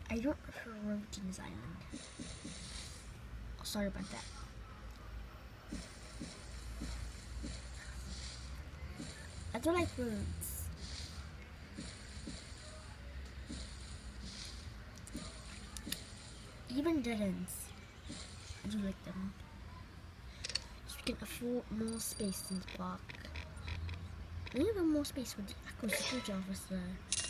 I don't wrote this island. Oh, sorry about that. I don't like roads. Even dead ends. I do like them. So we can afford more space in the park. And even more space with the Aqua Security Officer.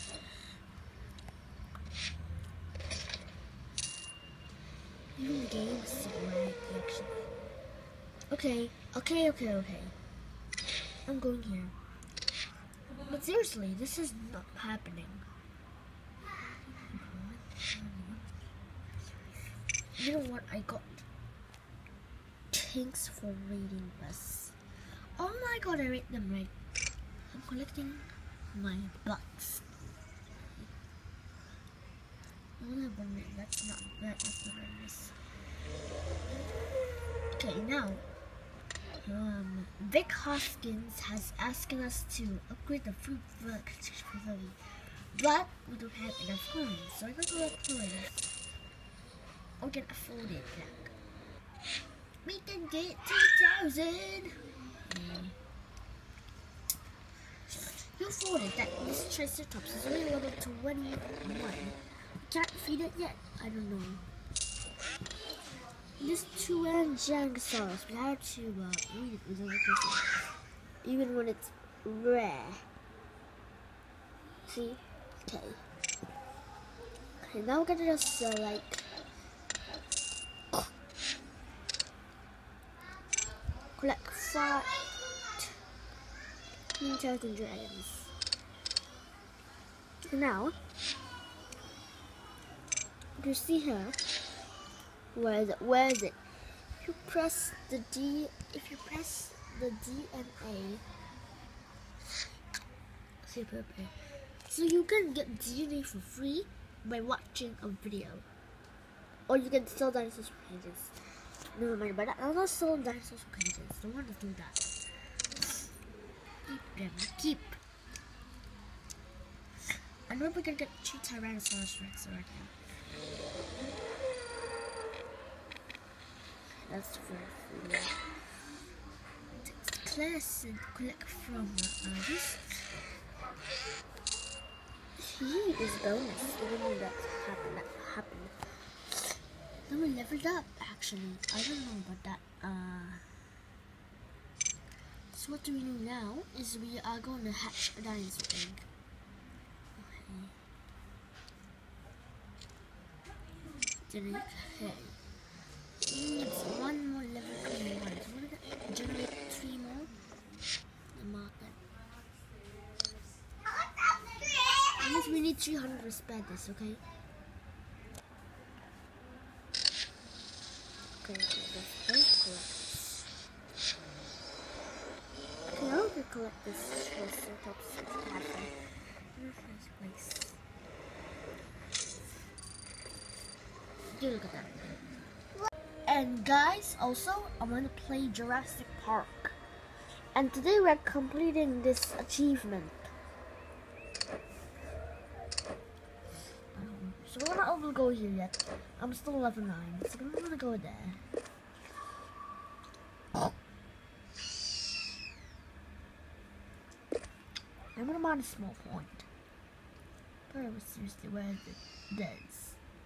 Even the game is so right, actually. Okay. I'm going here. But seriously, this is not happening. You know what? I got thanks for reading this. Oh my god, I read them right. I'm collecting my bucks. That's not nice. Okay, now Vic Hoskins has asked us to upgrade the food facility, but we don't have enough coins, so I'm gonna collect coins. We can afford it, Jack. We can get 2,000. You afford it. That this Triceratops is only level 21. Can't feed it yet. I don't know. This Tuanjangosaurus, we have to read it with other people, even when it's rare. See? Okay. Okay, now we're gonna just collect 5,000 dragons. Now, you see here. Where is it? If you press the D and A, so you can get DNA for free by watching a video, or you can sell dinosaurs for cages. Never mind about that. I'm not selling dinosaurs for cages. Don't want to do that. Keep. I know we're gonna get 2 Tyrannosaurus Rex right now. That's for free. Class and collect from artist. He is bonus, even though that happened. Then we leveled up, actually. I don't know about that. So what do we do now is we are going to hatch a dinosaur egg. Okay. It's 1 more level coming on. So we're gonna generate 3 more. Mark it. That means we need 300 to spare this, okay? Okay, let's collect this. Okay, now we can collect this Triceratops to have them in a nice place. Do look at that. And guys, also, I'm going to play Jurassic Park. And today we're completing this achievement. So we're not able to go here yet. I'm still level 9, so I'm going to go there. I'm going to mine a small point. But seriously, where is it? There's.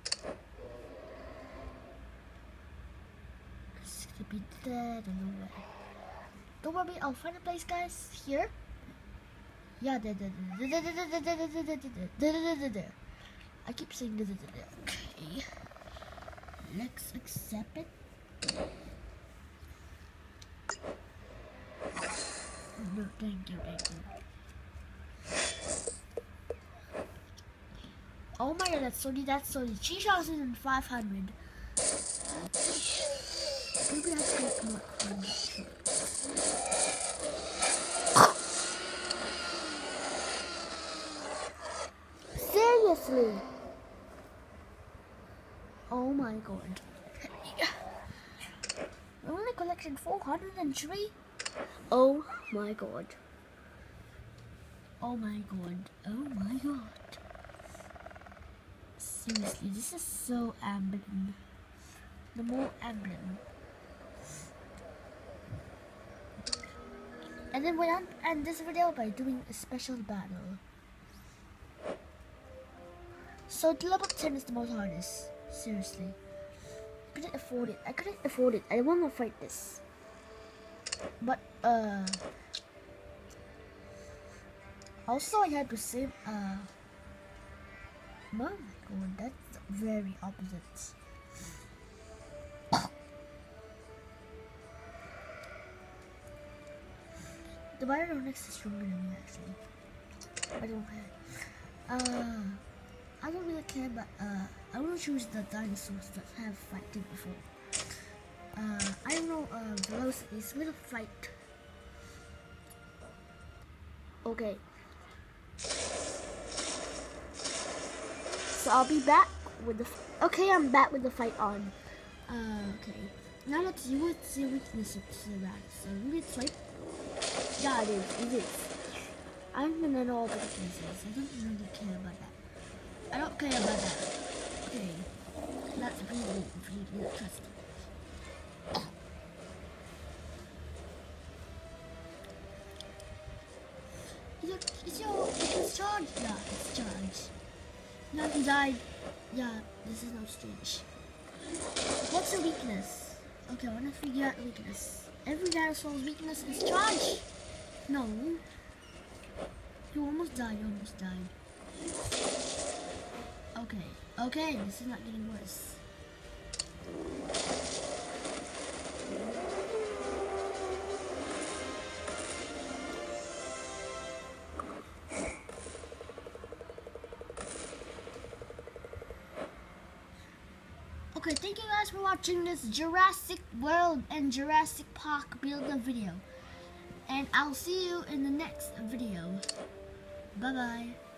Be dead on the way. Don't worry, I'll find a place, guys. Here. Yeah, there. I keep saying there. Okay. Let's accept it. No, thank you. Oh my god, that's only 3,500. Maybe that's gonna come up on that. Seriously? Oh my god. We're only collecting 403? Oh my god. Seriously, this is so ambient. The more ambient. And then when I'm end this video by doing a special battle. So the level 10 is the most hardest. Seriously. I couldn't afford it. I couldn't afford it. I want to fight this. But also I had to save oh my god, that's very opposite. The Bionix is stronger than me actually. I don't care. I don't really care, but I will choose the dinosaurs that have fighted before. I don't know, Velocity is with a fight. Okay. So I'll be back with the okay, I'm back with the fight on. Okay. Now let's see what's the weakness of Tyrannosaurus. So it's like, yeah, it is. I'm gonna know all the weaknesses. I don't really care about that. I don't care about that. Okay. That's really trust. It's charged. Yeah, it's charged. No, he died. Yeah, this is not strange. What's the weakness? Okay, I want to figure out the weakness. Every dinosaur's weakness is charge. No. You almost died. Okay, this is not getting worse. Okay, thank you guys for watching this Jurassic World and Jurassic Park build-up video. And I'll see you in the next video. Bye-bye.